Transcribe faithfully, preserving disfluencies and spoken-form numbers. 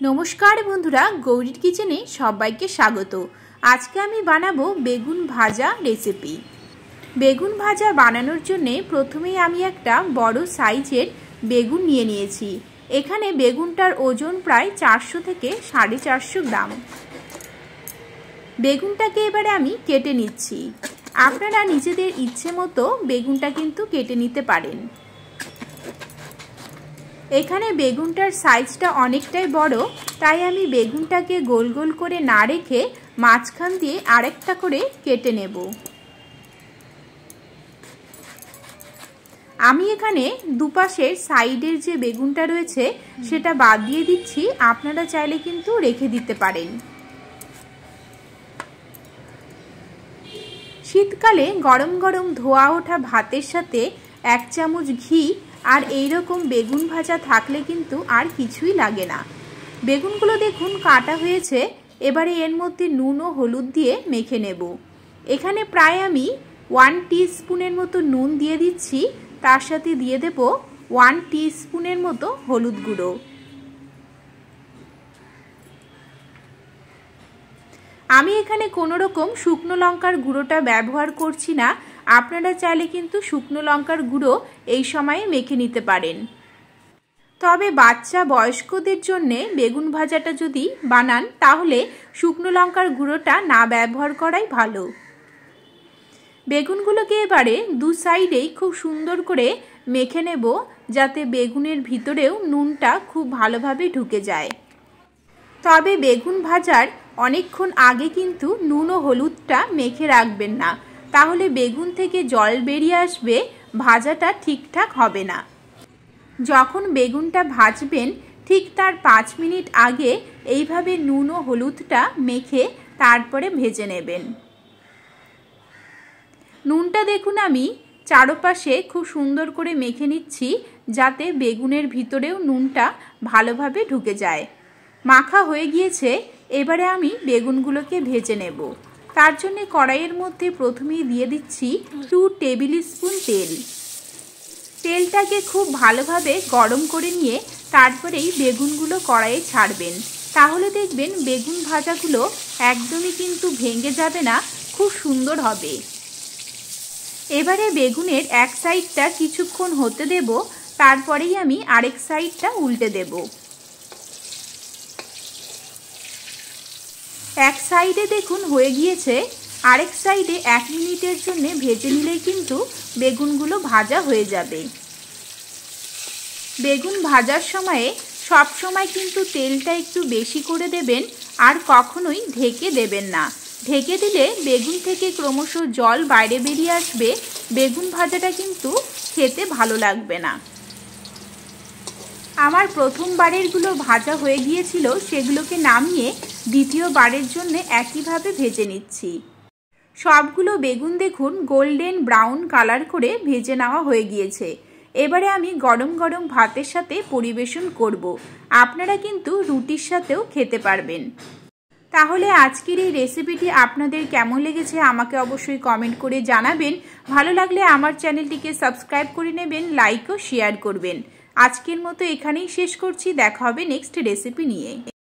नमस्कार बंधुरा गौरीर किचेने सबाइके स्वागत। आज के आमी बानाबो बेगुन भाजा रेसिपि। बेगुन भाजा बानानोर जोन्नो प्रथमेई आमी एकटा बड़ो साइजेर बेगुन निये नियेछि। एखाने बेगुनटार ओजन प्राय चारशो थेके साढ़े चारशो ग्राम। बेगुनटाके एबारे आमी केटे निচ্ছি। आपनारा निजेदेर इच्छे मतो बेगुनटा किन्तु केटे निते पारेन। एखाने बेगुनटार साइजटा अनेकटाई बड़ो, ताई आमी बेगुनटाके गोल गोल करे ना रेखे माछखान दिए आरेकटा करे केटे नेब। आमी एखाने दुपाशेर साइडेर जे बेगुनटा रयेछे सेटा बाद दिए दिচ্ছি। आपनारा चाइले किन्तु रेखे दिते पारेन। शीतकाले गरम गरम धोया ओठा भातेर साथे एक चामच घी और एई रकम बेगुन भाजा थाकले किन्तु आर किछुई लागे ना। बेगुनगुलो देखुन काटा हयेछे। एबारे एर मध्य नुन ओ हलुद दिए मेखे नेब। एखाने प्राय आमी वन टीस्पुनेर मतो नुन दिए दिচ্ছি, तार साथे दिए देब वन टीस्पुनेर मतो हलुद गुঁড়ো। आमी एखाने कोनो रकम शुकनो लंकार गुঁড়োটা ব্যবহার করছি না। আপনারা চাইলে কিন্তু শুকনো লঙ্কার গুঁড়ো এই সময়ে মেখে নিতে পারেন। তবে বাচ্চা বয়স্কদের জন্য বেগুন ভাজাটা যদি বানান তাহলে শুকনো লঙ্কার গুঁড়োটা না ব্যবহার করাই ভালো। বেগুনগুলোকে এবারে দু সাইডেই খুব সুন্দর করে মেখে নেব, যাতে বেগুনের ভিতরেও নুনটা খুব ভালোভাবে ঢুকে যায়। তবে বেগুন ভাজার অনেকক্ষণ আগে কিন্তু নুন ও হলুদটা মেখে রাখবেন না, তাহলে বেগুন থেকে জল বেরিয়ে আসবে, ভাজাটা ঠিকঠাক হবে না। যখন বেগুনটা ভাজবেন ঠিক তার পাঁচ মিনিট আগে এইভাবে নুন ও হলুদটা মেখে তারপরে ভেজে নেবেন। নুনটা দেখুন আমি চারপাশে খুব সুন্দর করে মেখে নিচ্ছি, যাতে বেগুনের ভিতরেও নুনটা ভালোভাবে ঢুকে যায়। মাখা হয়ে গিয়েছে। এবারে আমি বেগুনগুলোকে ভেজে নেব। তার জন্য কড়াইয়ের মধ্যে প্রথমেই দিয়ে দিচ্ছি টু টেবিল স্পুন তেল। তেলটাকে খুব ভালোভাবে গরম করে নিয়ে তারপরেই বেগুনগুলো কড়াইয়ে ছাড়বেন। তাহলে দেখবেন বেগুন ভাজাগুলো একদমই কিন্তু ভেঙে যাবে না, খুব সুন্দর হবে। এবারে বেগুনের এক সাইডটা কিছুক্ষণ হতে দেব, তারপরেই আমি আরেক সাইডটা উল্টে দেব। এক সাইডে দেখুন হয়ে গিয়েছে, আরেক সাইডে এক মিনিটের জন্য ভেজে নিলেই কিন্তু বেগুনগুলো ভাজা হয়ে যাবে। বেগুন ভাজার সময়ে সব সময় কিন্তু তেলটা একটু বেশি করে দেবেন, আর কখনোই ঢেকে দেবেন না। ঢেকে দিলে বেগুন থেকে ক্রমশ জল বাইরে বেরিয়ে আসবে, বেগুন ভাজাটা কিন্তু খেতে ভালো লাগবে না। আমার প্রথমবারেরগুলো ভাজা হয়ে গিয়েছিল, সেগুলোকে নামিয়ে দ্বিতীয়বারের জন্য একইভাবে ভেজে নিচ্ছি। সবগুলো বেগুন দেখুন গোল্ডেন ব্রাউন কালার করে ভেজে নেওয়া হয়ে গিয়েছে। এবারে আমি গরম গরম ভাতের সাথে পরিবেশন করব। আপনারা কিন্তু রুটির সাথেও খেতে পারবেন। তাহলে আজকের এই রেসিপিটি আপনাদের কেমন লেগেছে আমাকে অবশ্যই কমেন্ট করে জানাবেন। ভালো লাগলে আমার চ্যানেলটিকে সাবস্ক্রাইব করে নেবেন, লাইক ও শেয়ার করবেন। আজকের মতো এখানেই শেষ করছি। দেখা হবে নেক্সট রেসিপি নিয়ে।